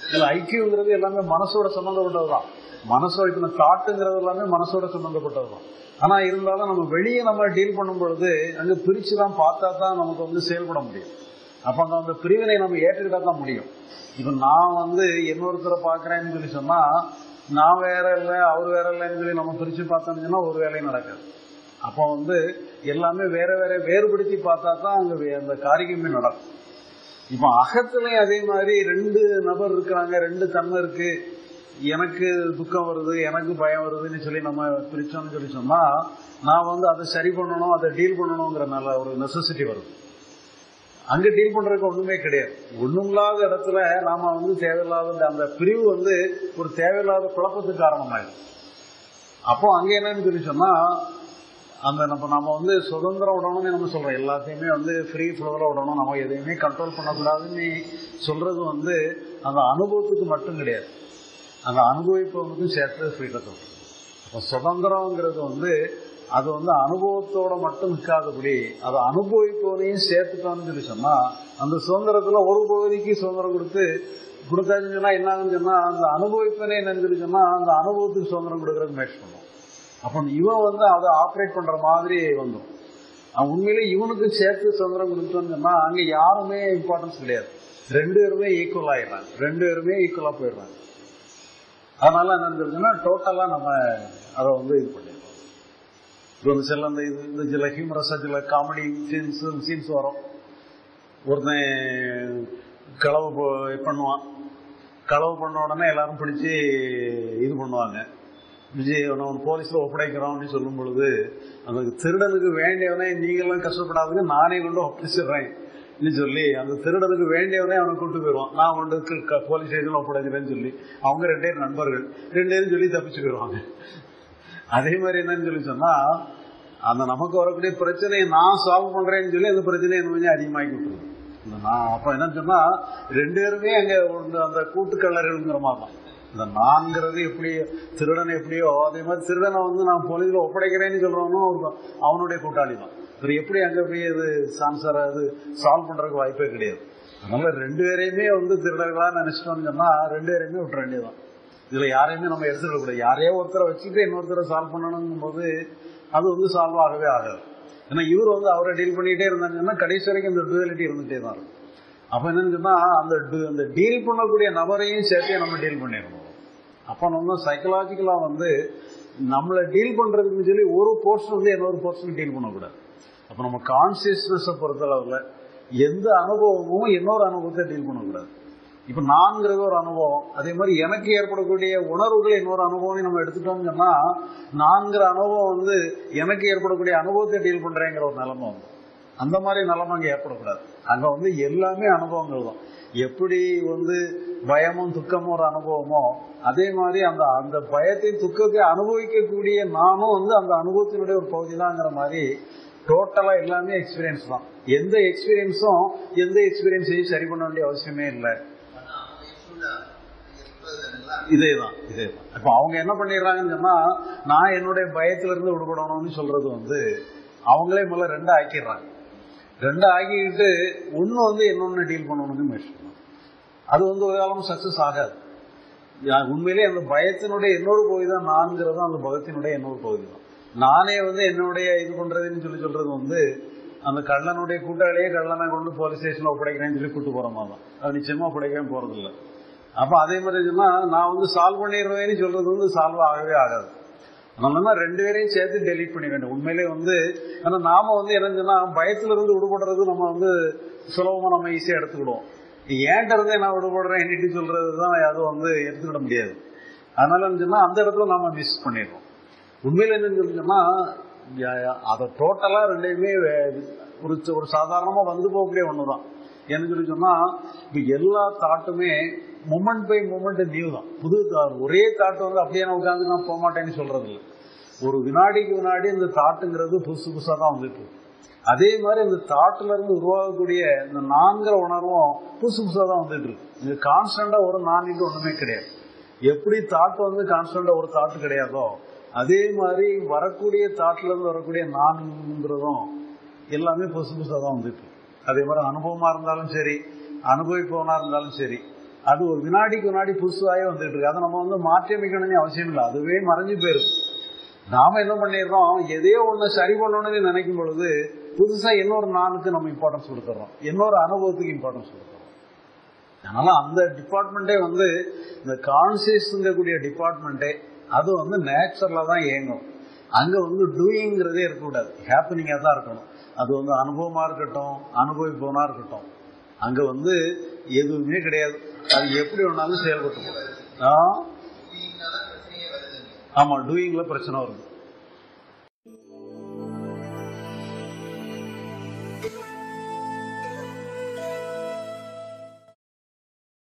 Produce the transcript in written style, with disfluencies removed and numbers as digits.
இதுல ஐக்கியங்கிறது எல்லாமே மனசோட சம்பந்தப்பட்டதுதான். மனசோட இப்ப தாட்டுங்கிறது எல்லாமே மனசோட சம்பந்தப்பட்டதுதான். ஆனா இருந்தாலும் நம்ம வெளியே நம்ம டீல் பண்ணும் பொழுது அங்க பிரிச்சுதான் பார்த்தா தான் நமக்கு வந்து செயல்பட முடியும். அப்ப அந்த பிரிவினை நம்ம ஏற்றுக்கிட்டா தான் முடியும். இப்ப நான் இன்னொருத்தரை பாக்குறேன்னு சொல்லி சொன்னா நான் வேற இல்லை அவர் வேற இல்லைன்னு சொல்லி நம்ம பிரிச்சு பார்த்தோம்னா ஒரு வேலையும் நடக்காது. அப்ப எல்லாமே வேற வேற வேறுபடுத்தி பார்த்தா தான் அங்க அந்த காரியமே நடக்கும். இப்ப அகத்துலயும் அதே மாதிரி ரெண்டு நபர் இருக்கிறாங்க, ரெண்டு தன்மை இருக்கு. எனக்கு துக்கம் வருது, எனக்கு பயம் வருதுன்னு சொல்லி நம்ம பிரிச்சோம்னு சொல்லி சொன்னா நான் அதை சரி பண்ணணும், அதை டீல் பண்ணணுங்கிற நல்ல ஒரு நெசசிட்டி வருது. அங்க டீல் பண்றதுக்கு ஒண்ணுமே கிடையாது. ஒண்ணும் இல்லாத இடத்துல நாம தேவையில்லாத அந்த பிரிவு ஒரு தேவையில்லாத குழப்பத்துக்கு காரணமாயிடும். அப்போ அங்க என்னன்னு சொல்லி சொன்னா அந்த நம்ம சுதந்திரம் விடணும்னு நம்ம சொல்றோம். எல்லாத்தையுமே ஃப்ரீ ஃப்ளோல விடணும், நம்ம எதையுமே கண்ட்ரோல் பண்ணக்கூடாதுன்னு சொல்றது அந்த அனுபவத்துக்கு மட்டும் கிடையாது, அந்த அனுபவிப்பவனுக்கும் சேர்த்து ஃப்ரீடத்தை. அப்ப சுதந்திரங்கிறது அது அனுபவத்தோட மட்டும் நிற்காதபடி அதை அனுபவிப்பவனையும் சேர்த்துட்டோம்னு சொல்லி சொன்னா அந்த சுதந்திரத்துல ஒரு பகுதிக்கு சுதந்திரம் கொடுத்தாச்சுன்னு சொன்னா என்னான்னு சொன்னா அந்த அனுபவிப்பனே என்னன்னு சொல்லி சொன்னா அந்த அனுபவத்துக்கு சுதந்திரம் கொடுக்கறதுக்கு முயற்சி பண்ணுவோம். அப்ப இவன் அதை ஆப்ரேட் பண்ற மாதிரி வந்துடும். உண்மையிலே இவனுக்கு சேர்த்து சுதந்திரம் கொடுத்தோன்னு சொன்னா அங்க யாருமே இம்பார்ட்டன்ஸ் கிடையாது, ரெண்டு பேருமே ஈக்குவல் ஆயிடுறாங்க, ரெண்டு பேருமே ஈக்குவலா போயிடுறாங்க. அதனால என்னன்னு சொல்லிச்சுன்னா டோட்டலா நம்ம அதை இது பண்ணிடுறோம். சில இந்த சில ஹியூமரஸா சில காமெடி சீன்ஸ் வரும். ஒருத்தன் களவு பண்ணுவான், களவு பண்ண உடனே எல்லாரும் பிடிச்சி இது பண்ணுவாங்க, போலீஸ்ல ஒப்படைக்கிறோம் அப்படின்னு சொல்லும் பொழுது அந்த திருடனுக்கு வேண்டியவனே நீங்கெல்லாம் கஷ்டப்படாதுங்க நானே கொண்டு ஒப்படைச்சிடுறேன் சொல்லி அந்த திருடனுக்கு வேண்டியவனே அவனை கூட்டு போயிடுவான். நான் கொண்டு போலீஸ் ஸ்டேஷன்ல ஒப்படைக்கிறேன்னு சொல்லி அவங்க ரெண்டே நண்பர்கள் ரெண்டேரும் சொல்லி தப்பிச்சு போயிடுவாங்க. அதே மாதிரி என்னன்னு சொல்லி சொன்னா அந்த நமக்கு வரக்கூடிய பிரச்சனையை நான் சால்வ் பண்றேன்னு சொல்லி அந்த பிரச்சனையை கொஞ்சம் அதிகமாக்கி விட்டுருது. அப்ப என்னன்னு சொன்னா ரெண்டு பேருமே அங்க அந்த கூட்டுக்கல்லறைங்கிற மாதிரி தான். இந்த நான்கிறது எப்படி திருடனை எப்படியோ அதே மாதிரி திருடனை நான் போலீஸ்ல ஒப்படைக்கிறேன்னு சொல்றவனும் அவனுடைய கூட்டாளி தான். எப்படி அங்க போய் அது சான்சர் அது சால்வ் பண்றதுக்கு வாய்ப்பே கிடையாது. அதனால ரெண்டு பேரையுமே திருடர்களா நினைச்சிட்டோம்னு சொன்னா ரெண்டு பேரையுமே விட்டுற வேண்டியதான். இதுல யாரையுமே நம்ம எடுத்துக்க கூடாது. யாரையோ ஒருத்தரை வச்சுட்டு இன்னொருத்தரை சால்வ் பண்ணணும் போது அது சால்வ் ஆகவே ஆகாது. ஏன்னா இவர் அவரை டீல் பண்ணிட்டே இருந்தாங்கன்னா கடைசி வரைக்கும் இந்த டுவலிட்டி இருந்துட்டே தான் இருக்கும். அப்ப என்னன்னு சொன்னா அந்த டீல் பண்ணக்கூடிய நபரையும் சேர்த்தே நம்ம டீல் பண்ணிடணும். அப்ப நம்ம சைக்கலாஜிக்கலா நம்மளை டீல் பண்றதுன்னு சொல்லி ஒரு போர்ஷன் இன்னொரு போர்ஷன் டீல் பண்ணக்கூடாது. அப்ப நம்ம கான்சியஸ்னஸை பொறுத்தளவுல எந்த அனுபவமும் இன்னொரு அனுபவத்தை டீல் பண்ணக்கூடாது. இப்ப நான்கிறது ஒரு அனுபவம், அதே மாதிரி எனக்கு ஏற்படக்கூடிய உணர்வுகள் இன்னொரு அனுபவம் நம்ம எடுத்துட்டோம்னு சொன்னா நான்கிற அனுபவம் எனக்கு ஏற்படக்கூடிய அனுபவத்தை டீல் பண்றேங்கிற ஒரு நிலைமை அந்த மாதிரி நிலைமை அங்க ஏற்படக்கூடாது. அங்க எல்லாமே அனுபவங்கள் தான். எப்படி பயமும் துக்கமும் ஒரு அனுபவமோ அதே மாதிரி அந்த பயத்தை துக்கத்தை அனுபவிக்கக்கூடிய நானும் அந்த அனுபவத்தினுடைய ஒரு பகுதி தான்ங்கிற மாதிரி டோட்டலா எல்லாமே எக்ஸ்பீரியன்ஸ் தான். எந்த எக்ஸ்பீரியன்ஸும் எந்த எக்ஸ்பீரியன்ஸையும் சரி பண்ண வேண்டிய அவசியமே இல்லை. இதேதான். இப்ப அவங்க என்ன பண்ணிடுறாங்கன்னு சொன்னா நான் என்னுடைய பயத்துல இருந்து விடுபடணும்னு சொல்றது அவங்களே முதல்ல ரெண்டா ஆக்கிடுறாங்க. ரெண்டா ஆக்கிக்கிட்டு ஒண்ணு இன்னொன்னு டீல் பண்ணணும்னு முயற்சி பண்ணுவாங்க. அது ஒரு காலமும் சக்சஸ் ஆகாது. உண்மையிலேயே அந்த பயத்தினுடைய இன்னொரு பகுதி தான் நான்கிறது, அந்த பகத்தினுடைய இன்னொரு பகுதி தான். நானே என்னுடைய இது பண்றதுன்னு சொல்றது அந்த கள்ளனுடைய கூட்டாளியே கள்ளனை கொண்டு போலீஸ் ஸ்டேஷன்ல ஒப்படைக்கிறேன்னு சொல்லி கூட்டு போற மாதிரி தான். அது நிச்சயமா ஒப்படைக்கவே போறது இல்லை. அப்ப அதே மாதிரி சொன்னா நான் சால்வ் பண்ணிடுவேன்னு சொல்றது சால்வ் ஆகவே ஆகாது. நம்ம ரெண்டு பேரையும் சேர்த்து டெலீட் பண்ணி வேண்டும். உண்மையிலேயே ஏன்னா நாம என்னன்னு சொன்னா பயத்துல இருந்து விடுபடுறது நம்ம சுலபமா நம்ம ஈஸியா எடுத்துக்கிடுவோம். ஏன்ட்ட இருந்தே நான் விடுபடுறேன் என்னட்டு சொல்றதுதான் அதுவும் எடுத்துக்கிட முடியாது. அதனால சொன்னா அந்த இடத்துல நாம மிஸ் பண்ணிடுறோம். உண்மையில என்னன்னு சொன்னா அதை டோட்டலா ரெண்டையுமே ஒரு சாதாரணமா போகக்கூடிய ஒண்ணுதான். என்ன சொல்லி சொன்னா இப்ப எல்லா தாட்டுமே மூமெண்ட் பை மூமெண்ட் நியூ தான். புது ஒரே தாட்டு அப்படியே நான் உட்காந்து நான் போக மாட்டேன்னு சொல்றது இல்லை. ஒரு வினாடிக்கு வினாடி இந்த தாட்டுங்கிறது புதுசு புதுசா தான் வந்துட்டு. அதே மாதிரி இந்த தாட்டுல இருந்து உருவாகக்கூடிய இந்த நான்கிற உணர்வும் புதுசு புதுசா தான் வந்துட்டு இருக்கு. இது கான்ஸ்டன்டா ஒரு நான்கிட்டு ஒண்ணுமே கிடையாது. எப்படி தாட்டு கான்ஸ்டன்டா ஒரு தாட்டு கிடையாதோ அதே மாதிரி வரக்கூடிய தாட்டுல இருந்து வரக்கூடிய நான்கிறதும் எல்லாமே புதுசு புதுசா தான் வந்துட்டு. அதே மாதிரி அனுபவமா இருந்தாலும் சரி, அனுபவிப்பவனா இருந்தாலும் சரி, அது ஒரு வினாடிக்கு வினாடி புதுசாகவே வந்துட்டு இருக்கு. அதை நம்ம மாற்றி அமைக்கணும்னு அவசியம் இல்லை, அதுவே மறைஞ்சு போயிருக்கு. நாம என்ன பண்ணிடுறோம், எதையோ ஒண்ணு சரி பண்ணணும்னு நினைக்கும் பொழுது புதுசா இன்னொரு நானுக்கு நம்ம இம்பார்ட்டன்ஸ் கொடுத்துறோம், இன்னொரு அனுபவத்துக்கு இம்பார்ட்டன்ஸ் கொடுத்துறோம். அதனால அந்த டிபார்ட்மெண்டே இந்த கான்சியஸ்ங்கக்கூடிய டிபார்ட்மெண்டே அது நேச்சுரலா தான் இயங்கும். அங்க டூயிங்கிறதே இருக்கக்கூடாது, ஹேப்பனிங்கா தான் இருக்கணும். அது அனுபவமா இருக்கட்டும், அனுபவிப்பவனா இருக்கட்டும், அங்க எதுவுமே கிடையாது. அது எப்படி வேணாலும் செயல்பட்டு போகும். ஆமா, டூயிங்ல பிரச்சனை வரும்.